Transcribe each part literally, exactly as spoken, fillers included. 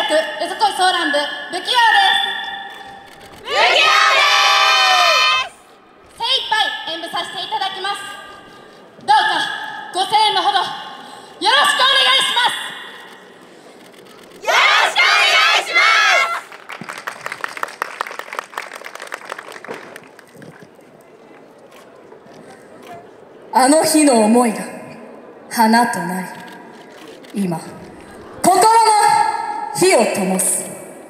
区よそこいソーラン部不器用です。 不器用です。 精一杯演舞させていただきます。どうかご声援のほどよろしくお願いします。 よろしくお願いします。あの日の思いが花となり、今心の火を灯す。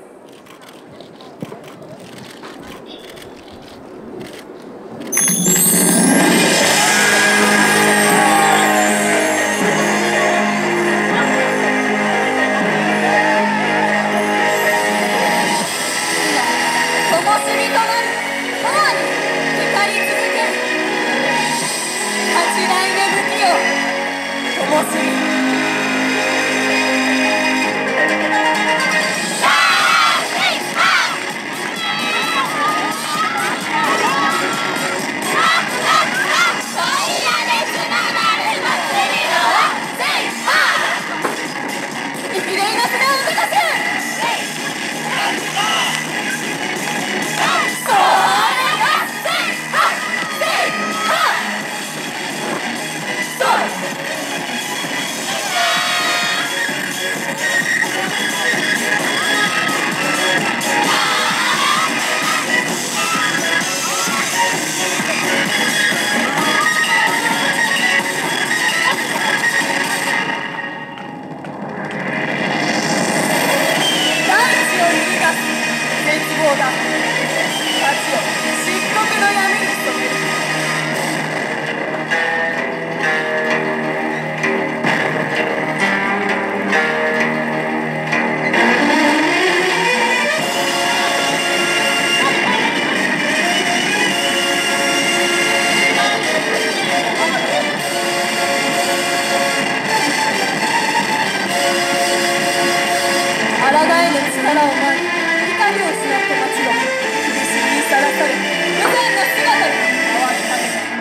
力を前に光を失った街が苦しみにさらされ無残な姿に変わり果てた。